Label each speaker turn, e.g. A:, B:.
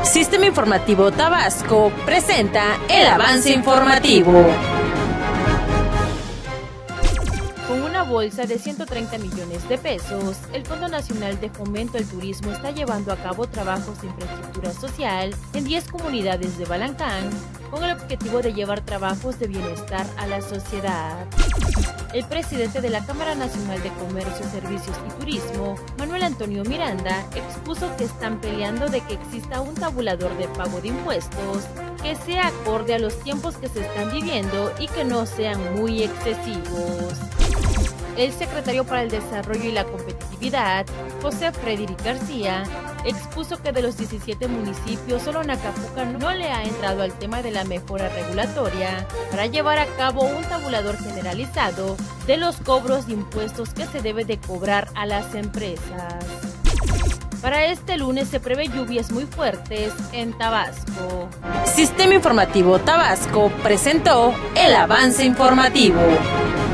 A: Sistema Informativo Tabasco presenta el avance informativo.
B: Con una bolsa de 130 millones de pesos, el Fondo Nacional de Fomento al Turismo está llevando a cabo trabajos de infraestructura social en 10 comunidades de Balancán, con el objetivo de llevar trabajos de bienestar a la sociedad. El presidente de la Cámara Nacional de Comercio, Servicios y Turismo, Manuel Antonio Miranda, expuso que están peleando de que exista un tabulador de pago de impuestos que sea acorde a los tiempos que se están viviendo y que no sean muy excesivos. El secretario para el Desarrollo y la Competitividad, José Frederic García, expuso que de los 17 municipios, solo Nacajuca no le ha entrado al tema de la mejora regulatoria para llevar a cabo un tabulador generalizado de los cobros de impuestos que se debe de cobrar a las empresas. Para este lunes se prevé lluvias muy fuertes en Tabasco.
A: Sistema Informativo Tabasco presentó el avance informativo.